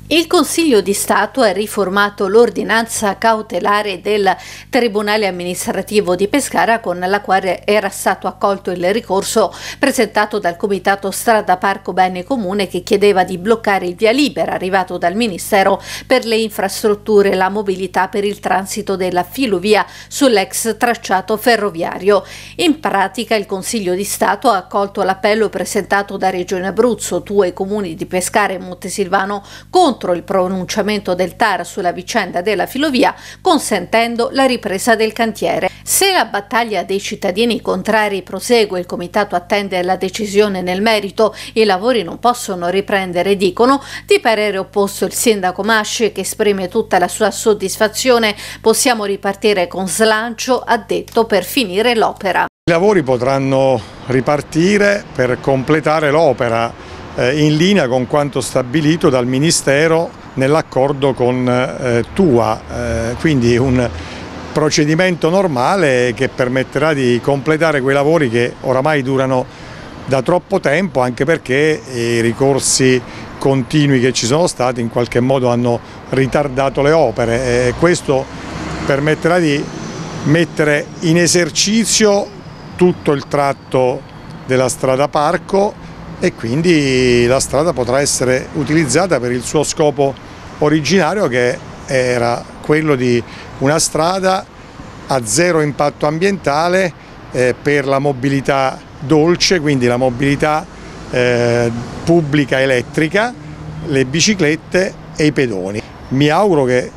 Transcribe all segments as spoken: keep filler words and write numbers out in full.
Il Consiglio di Stato ha riformato l'ordinanza cautelare del Tribunale amministrativo di Pescara, con la quale era stato accolto il ricorso presentato dal Comitato Strada Parco Bene Comune, che chiedeva di bloccare il via libera arrivato dal Ministero per le infrastrutture e la mobilità per il transito della filovia sull'ex tracciato ferroviario. In pratica il Consiglio di Stato ha accolto l'appello presentato da Regione Abruzzo, due comuni di Pescara e Montesilvano contro il pronunciamento del T A R sulla vicenda della filovia, consentendo la ripresa del cantiere. Se la battaglia dei cittadini contrari prosegue, il Comitato attende la decisione nel merito. I lavori non possono riprendere, dicono. Di parere opposto il sindaco Masci, che esprime tutta la sua soddisfazione. Possiamo ripartire con slancio, ha detto, per finire l'opera. I lavori potranno ripartire per completare l'opera in linea con quanto stabilito dal Ministero nell'accordo con eh, T U A, eh, quindi un procedimento normale che permetterà di completare quei lavori che oramai durano da troppo tempo, anche perché i ricorsi continui che ci sono stati in qualche modo hanno ritardato le opere, e questo permetterà di mettere in esercizio tutto il tratto della strada parco, e quindi la strada potrà essere utilizzata per il suo scopo originario, che era quello di una strada a zero impatto ambientale eh, per la mobilità dolce, quindi la mobilità eh, pubblica elettrica, le biciclette e i pedoni. Mi auguro che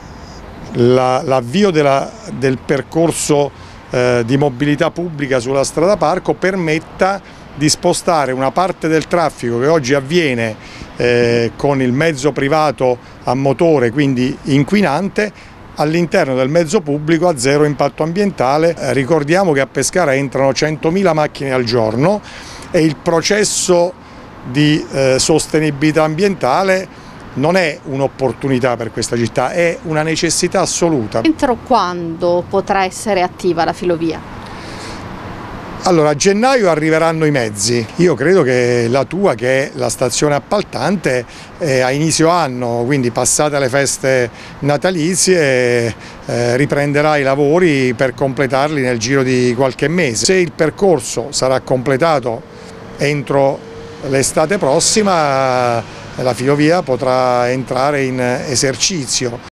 l'avvio la, del percorso eh, di mobilità pubblica sulla strada parco permetta di spostare una parte del traffico che oggi avviene eh, con il mezzo privato a motore, quindi inquinante, all'interno del mezzo pubblico a zero impatto ambientale. Eh, ricordiamo che a Pescara entrano centomila macchine al giorno e il processo di eh, sostenibilità ambientale non è un'opportunità per questa città, è una necessità assoluta. Entro quando potrà essere attiva la filovia? Allora, a gennaio arriveranno i mezzi. Io credo che la T U A, che è la stazione appaltante, eh, a inizio anno, quindi passate le feste natalizie, eh, riprenderà i lavori per completarli nel giro di qualche mese. Se il percorso sarà completato entro l'estate prossima, la filovia potrà entrare in esercizio.